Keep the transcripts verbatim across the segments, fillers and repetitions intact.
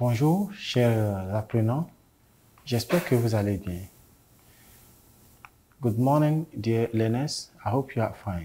Bonjour, chers apprenants. J'espère que vous allez bien. Good morning, dear learners. I hope you are fine.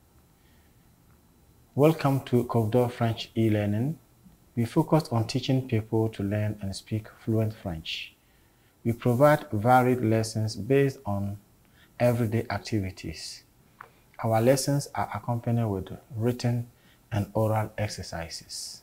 Welcome to Covdor French e-learning. We focus on teaching people to learn and speak fluent French. We provide varied lessons based on everyday activities. Our lessons are accompanied with written and oral exercises.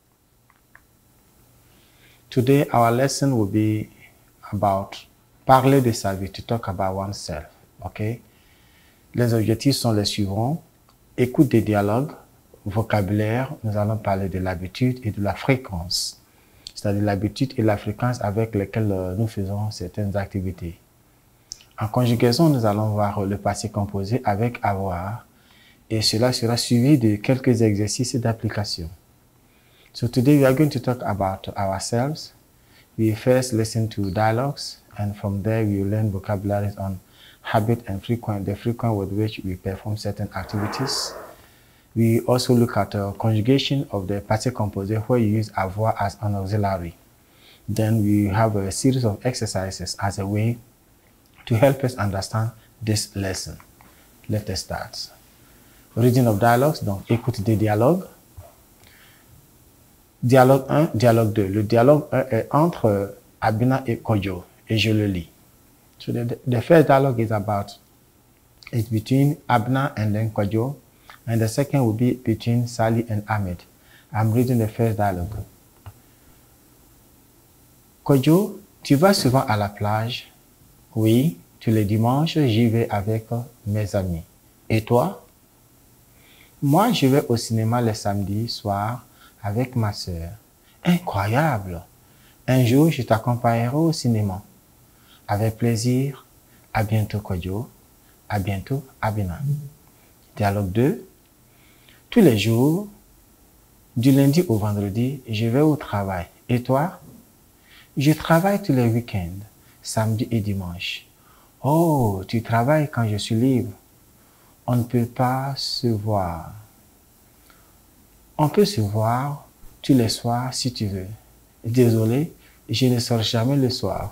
Today, our lesson will be about parler de sa vie, to talk about oneself. Okay? Les objectifs sont les suivants. Écoute des dialogues, vocabulaire, nous allons parler de l'habitude et de la fréquence. C'est-à-dire l'habitude et la fréquence avec lesquelles nous faisons certaines activités. En conjugaison, nous allons voir le passé composé avec avoir et cela sera suivi de quelques exercices d'application. So today we are going to talk about ourselves. We first listen to dialogues and from there we will learn vocabularies on habit and frequent, the frequent with which we perform certain activities. We also look at a conjugation of the passé composé where you use avoir as an auxiliary. Then we have a series of exercises as a way to help us understand this lesson. Let us start. Reading of dialogues, donc écoute des dialogues. Dialogue un, dialogue deux. Le dialogue un est entre Abina et Kojo, et je le lis. So the, the first dialogue is about, it's between Abna and then Kojo, and the second will be between Sally and Ahmed. I'm reading the first dialogue. Kojo, tu vas souvent à la plage? Oui, tous les dimanches, j'y vais avec mes amis. Et toi? Moi, je vais au cinéma les samedis soirs avec ma sœur. Incroyable! Un jour, je t'accompagnerai au cinéma. Avec plaisir. À bientôt, Kojo. À bientôt, Abina. Dialogue deux. Tous les jours, du lundi au vendredi, je vais au travail. Et toi? Je travaille tous les week-ends, samedi et dimanche. Oh, tu travailles quand je suis libre. On ne peut pas se voir. On peut se voir tous les soirs si tu veux. Désolé, je ne sors jamais le soir.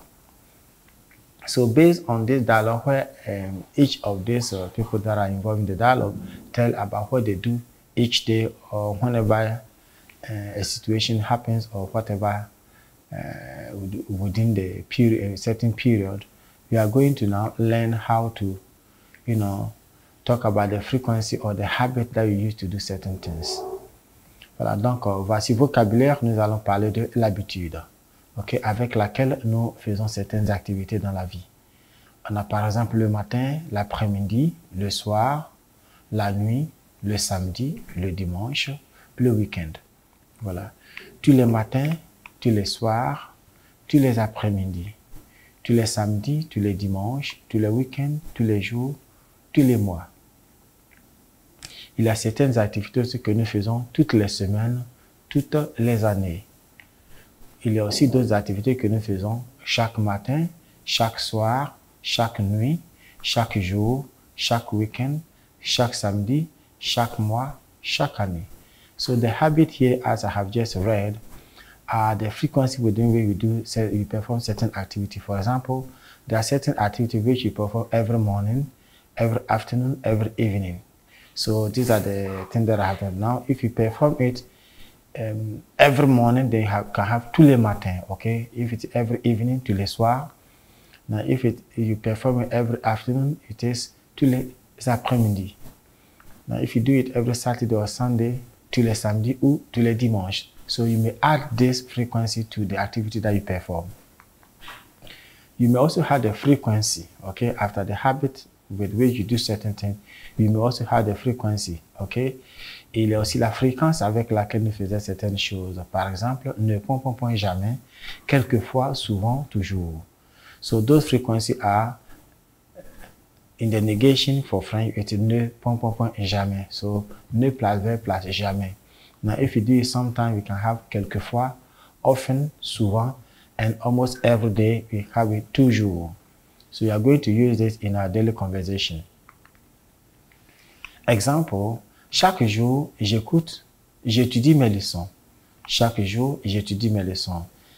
So based on this dialogue, where um, each of these uh, people that are involved in the dialogue tell about what they do each day or whenever uh, a situation happens or whatever uh, within the period, a certain period, we are going to now learn how to, you know, talk about the frequency or the habit that you use to do certain things. Voilà, donc euh, voici vocabulaire, nous allons parler de l'habitude, okay, avec laquelle nous faisons certaines activités dans la vie. On a par exemple le matin, l'après-midi, le soir, la nuit, le samedi, le dimanche, le week-end. Voilà. Tous les matins, tous les soirs, tous les après-midi, tous les samedis, tous les dimanches, tous les week-ends, tous les jours, tous les mois. Il y a certaines activités que nous faisons toutes les semaines, toutes les années. Il y a aussi d'autres activités que nous faisons chaque matin, chaque soir, chaque nuit, chaque jour, chaque week-end, chaque samedi, chaque mois, chaque année. So the habit here, as I have just read, are the frequency within which we do, we perform certain activity. For example, there are certain activities which we perform every morning, every afternoon, every evening. So these are the things that I have done. Now, if you perform it um, every morning, then you have, can have tous les matins, okay? If it's every evening, tous les soirs. Now, if it, you perform it every afternoon, it is tous les après-midi. Now, if you do it every Saturday or Sunday, tous les samedis ou tous les dimanches. So you may add this frequency to the activity that you perform. You may also add the frequency, okay, after the habit with which you do certain things. You may also have the frequency, ok? Et il y a aussi la fréquence avec laquelle nous faisons certaines choses. Par exemple, ne point, point, point, jamais, quelquefois, souvent, toujours. So those frequencies are in the negation for French, it is ne point, point, point, jamais. So ne plus verbe plus jamais. Now, if you do it sometimes, we can have quelquefois, often, souvent, and almost every day, we have it toujours. So we are going to use this in our daily conversation. Exemple, chaque jour, j'écoute, j'étudie mes leçons. Chaque jour, j'étudie mes leçons.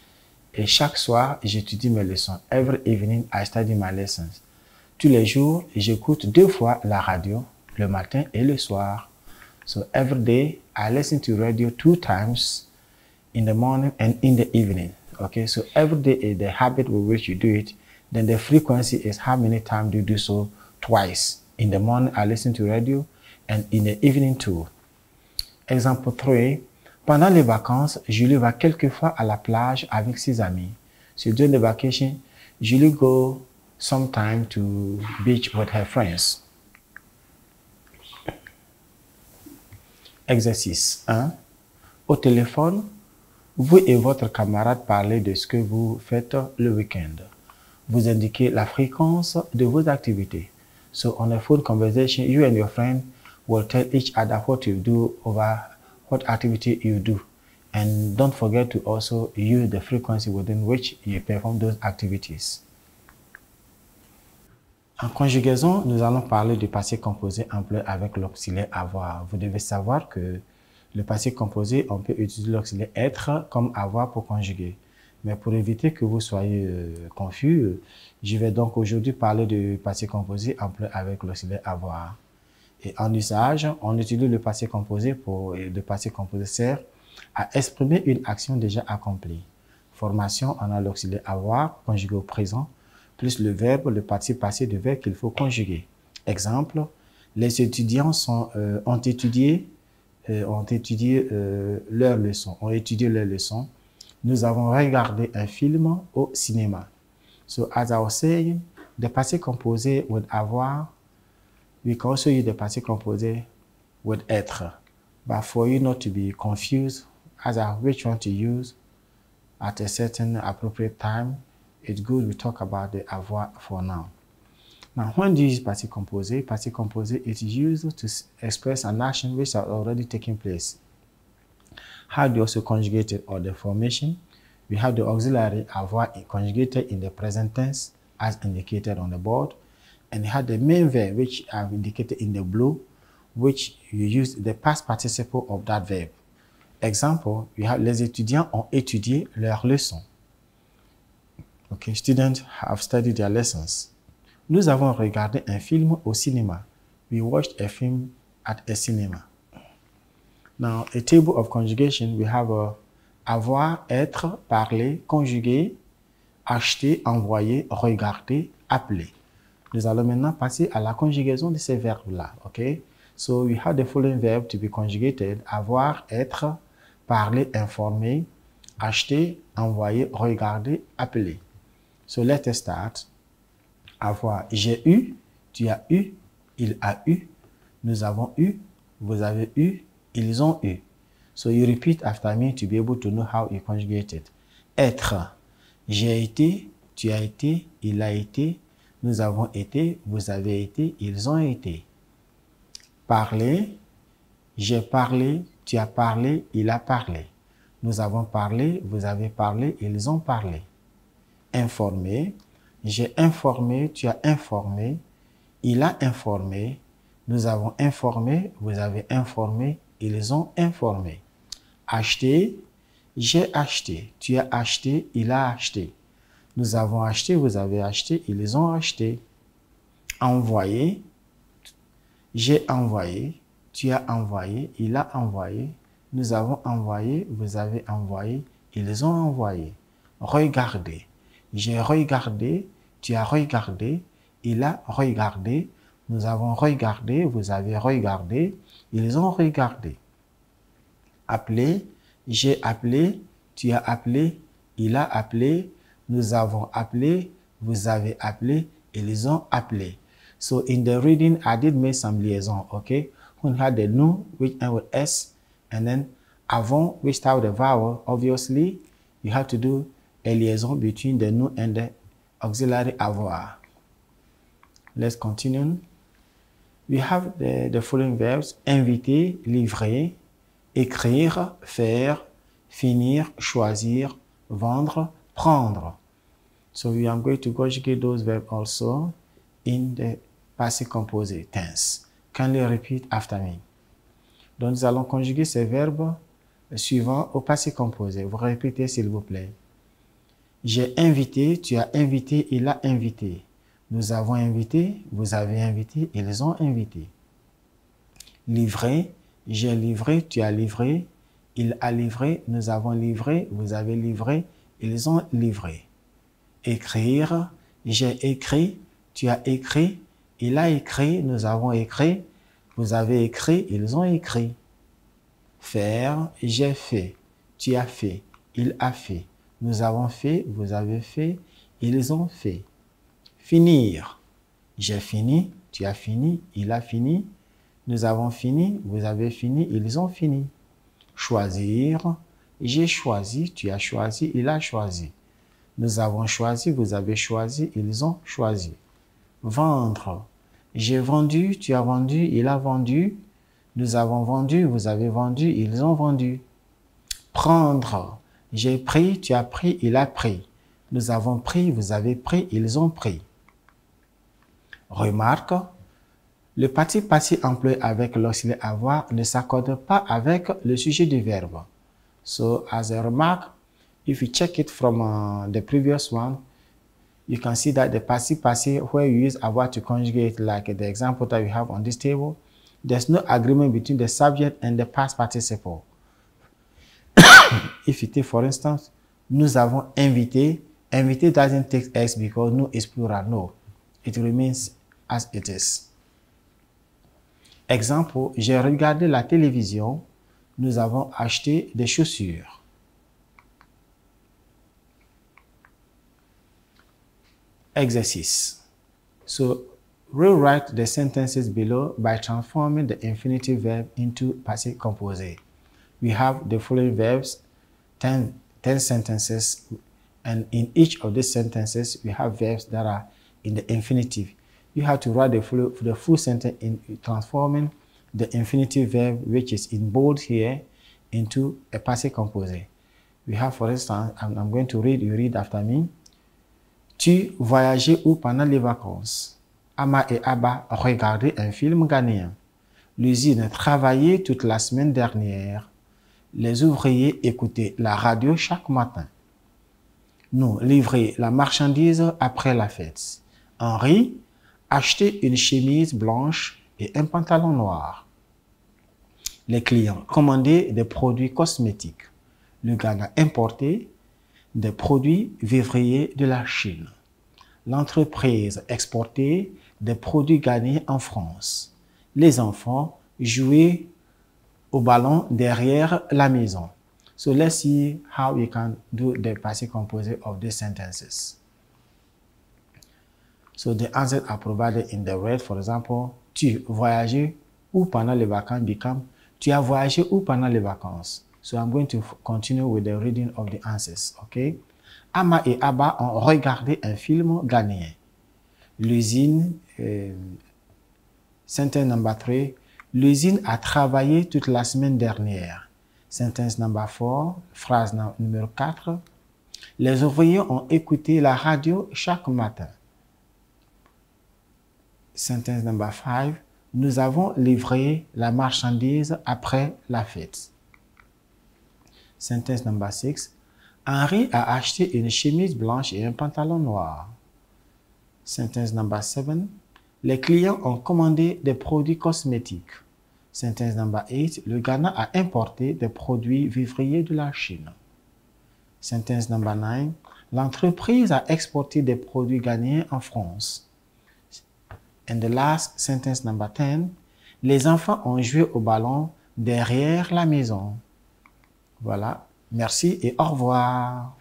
Et chaque soir, j'étudie mes leçons. Every evening, I study my lessons. Tous les jours, j'écoute deux fois la radio, le matin et le soir. So every day, I listen to radio two times in the morning and in the evening. Okay, so every day is the habit with which you do it. Then the frequency is how many times do you do so? Twice. In the morning, I listen to radio and in the evening too. Example three. Pendant les vacances, Julie va quelquefois à la plage avec ses amis. So during the vacation, Julie go sometime to beach with her friends. Exercice un. Au téléphone, vous et votre camarade parlez de ce que vous faites le week-end. Vous indiquez la fréquence de vos activités. So on a phone conversation, you and your friend will tell each other what you do over what activity you do. And don't forget to also use the frequency within which you perform those activities. En conjugaison, nous allons parler du passé composé employé avec l'auxiliaire avoir. Vous devez savoir que le passé composé, on peut utiliser l'auxiliaire être comme avoir pour conjuguer. Mais pour éviter que vous soyez euh, confus, je vais donc aujourd'hui parler du passé composé employé avec l'auxiliaire avoir. Et en usage, on utilise le passé composé pour et le passé composé sert à exprimer une action déjà accomplie. Formation, on a l'auxiliaire avoir conjugué au présent, plus le verbe, le participe passé du verbe qu'il faut conjuguer. Exemple, les étudiants sont, euh, ont étudié, euh, ont étudié euh, leurs leçons, ont étudié leurs leçons. Nous avons regardé un film au cinéma. So, as I was saying, the passé composé with avoir, we can also use the passé composé with être. But for you not to be confused as to which one to use at a certain appropriate time, it's good we talk about the avoir for now. Now, when do you use passé composé? Passé composé is used to express an action which has already taken place. How do you also conjugate it or the formation? We have the auxiliary avoir conjugated in the present tense as indicated on the board. And you have the main verb which I've indicated in the blue, which you use the past participle of that verb. Example, we have les étudiants ont étudié leurs leçons. Okay, students have studied their lessons. Nous avons regardé un film au cinéma. We watched a film at a cinema. Now, a table of conjugation, we have a avoir, être, parler, conjuguer, acheter, envoyer, regarder, appeler. Nous allons maintenant passer à la conjugaison de ces verbes-là. Okay? So, we have the following verb to be conjugated. Avoir, être, parler, informer, acheter, envoyer, regarder, appeler. So, let us start. Avoir, j'ai eu, tu as eu, il a eu, nous avons eu, vous avez eu, ils ont eu. So, you repeat after me to be able to know how you conjugate it. Être, j'ai été, tu as été, il a été, nous avons été, vous avez été, ils ont été. Parler, j'ai parlé, tu as parlé, il a parlé. Nous avons parlé, vous avez parlé, ils ont parlé. Informer, j'ai informé, tu as informé, il a informé, nous avons informé, vous avez informé, ils ont informé. Acheter, j'ai acheté, tu as acheté, il a acheté. Nous avons acheté, vous avez acheté, ils ont acheté. Envoyer, j'ai envoyé, tu as envoyé, il a envoyé. Nous avons envoyé, vous avez envoyé, ils ont envoyé. Regarder, j'ai regardé, tu as regardé, il a regardé. Nous avons regardé, vous avez regardé, ils ont regardé. Appeler, j'ai appelé, tu as appelé, il a appelé, nous avons appelé, vous avez appelé, ils ont appelé. So in the reading, I did make some liaison, okay? We had the nous, which end with S, and then avant, which start with a vowel. Obviously, you have to do a liaison between the nous and the auxiliary avoir. Let's continue. We have the, the following verbs: inviter, livrer, écrire, faire, finir, choisir, vendre, prendre. So we are going to conjugate those verbs also in the passé composé tense. Kindly repeat after me. Donc nous allons conjuguer ces verbes suivants au passé composé. Vous répétez s'il vous plaît. J'ai invité, tu as invité, il a invité. Nous avons invité, vous avez invité, ils ont invité. Livrer, j'ai livré, tu as livré, il a livré, nous avons livré, vous avez livré, ils ont livré. Écrire, j'ai écrit, tu as écrit, il a écrit, nous avons écrit, vous avez écrit, ils ont écrit. Faire, j'ai fait, tu as fait, il a fait, nous avons fait, vous avez fait, ils ont fait. Finir, j'ai fini, tu as fini, il a fini, nous avons fini, vous avez fini, ils ont fini. Choisir, j'ai choisi, tu as choisi, il a choisi. Nous avons choisi, vous avez choisi, ils ont choisi. Vendre, j'ai vendu, tu as vendu, il a vendu. Nous avons vendu, vous avez vendu, ils ont vendu. Prendre, j'ai pris, tu as pris, il a pris. Nous avons pris, vous avez pris, ils ont pris. Remarque, le participe passé employé avec l'auxiliaire avoir ne s'accorde pas avec le sujet du verbe. So, as a remark, if you check it from uh, the previous one, you can see that the participe passé where you use avoir to conjugate, like the example that we have on this table, there's no agreement between the subject and the past participle. If you take, for instance, nous avons invité, invité doesn't take S because no is plural, no. It remains as it is. Exemple, j'ai regardé la télévision, nous avons acheté des chaussures. Exercice. So, rewrite the sentences below by transforming the infinitive verb into passive composé. We have the following verbs, ten, ten sentences, and in each of these sentences, we have verbs that are in the infinitive. You have to write the full, the full sentence in transforming the infinitive verb, which is in bold here, into a passive composé. We have, for instance, I'm, I'm going to read, you read after me. Tu voyageais où pendant les vacances? Ama et Abba regardaient un film ghanéen. L'usine travaillait toute la semaine dernière. Les ouvriers écoutaient la radio chaque matin. Nous livrions la marchandise après la fête. Henri achetait une chemise blanche et un pantalon noir. Les clients commandaient des produits cosmétiques. Le Ghana importait des produits vivriers de la Chine. L'entreprise exportait des produits ghanéens en France. Les enfants jouaient au ballon derrière la maison. So let's see how we can do the passive composite of these sentences. So the answers are provided in the red. For example, tu voyageais où pendant les vacances become tu as voyagé où pendant les vacances. So I'm going to continue with the reading of the answers, okay? Ama et Abba ont regardé un film ghanéen. L'usine, euh, sentence number three, l'usine a travaillé toute la semaine dernière. Sentence number four, phrase numéro quatre, les ouvriers ont écouté la radio chaque matin. Sentence number five, nous avons livré la marchandise après la fête. Sentence number six, Henri a acheté une chemise blanche et un pantalon noir. Sentence number seven, les clients ont commandé des produits cosmétiques. Sentence number eight, le Ghana a importé des produits vivriers de la Chine. Sentence number nine, l'entreprise a exporté des produits ghanéens en France. And the last sentence number ten, les enfants ont joué au ballon derrière la maison. Voilà, merci et au revoir.